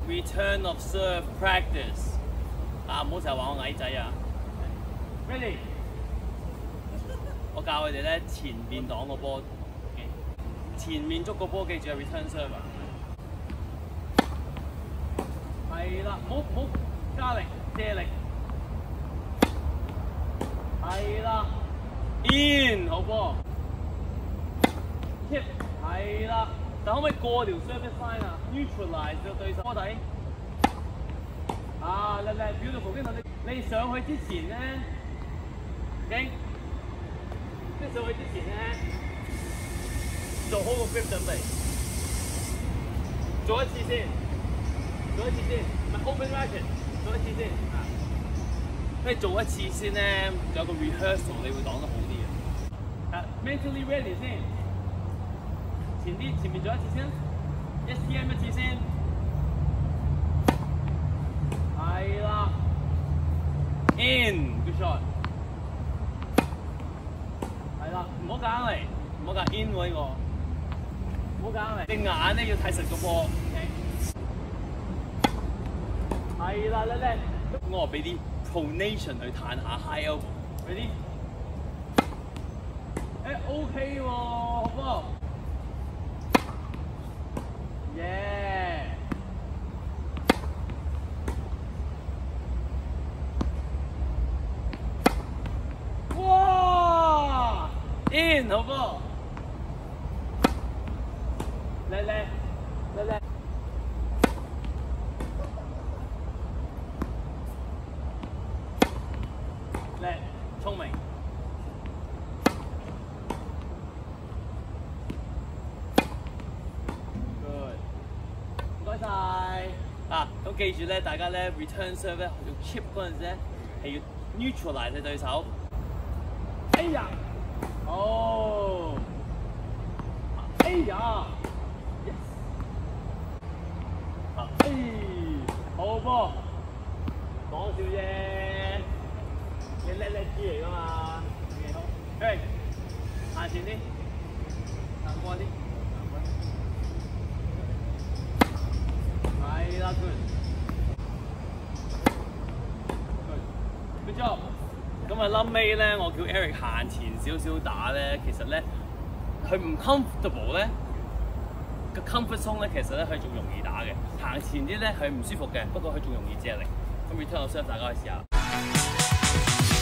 return of serve practice。啊，唔好成日話我矮仔啊。Ready？ 我教佢哋咧前面擋個波，前面捉個波，記住係 return serve 啊。係啦，唔好加力，借力。係啦 ，in 好波 ，tip 係啦，但可唔可以過條 service line 啊 ？neutralize 個對手波底。啊，叻 beautiful， 跟住你上去之前咧，經，跟住上去之前咧，做好個 grip 準備，做一次先，唔係 open racket， 做一次先啊。跟住做一次先咧，有個 rehearsal， 你會擋得好啲嘅。啊 ，mentally ready 先，前面做一次先 ，STM 一次先，係啦 ，in good shot， 係啦，唔好夾硬嚟，唔好夾 in 喎呢個，唔好夾硬嚟，隻眼咧要睇實個波 ，OK， 係啦，叻，我俾啲 pronation 去彈下 high elbow，ready？ OK 喎，好波 ，yeah！ 哇 ，in 好波，叻，叻，聰明。Good， 唔該晒。啊，咁記住咧，大家咧 return serve 咧用 chip 嗰陣時咧係要 neutralize 你對手。哎呀，哦，哎呀 ，yes， 啊，哎，好波，講笑啫。你叻豬嚟㗎嘛？幾好，誒，行前啲，行過啲，係啦 ，good job。咁啊，臨尾咧，我叫 Eric 行前少少打咧，其實咧，佢唔 comfortable 咧，個 comfort zone 咧，其實咧佢仲容易打嘅。行前啲咧，佢唔舒服嘅，不過佢仲容易借力。咁 return of serve 大家可以試下。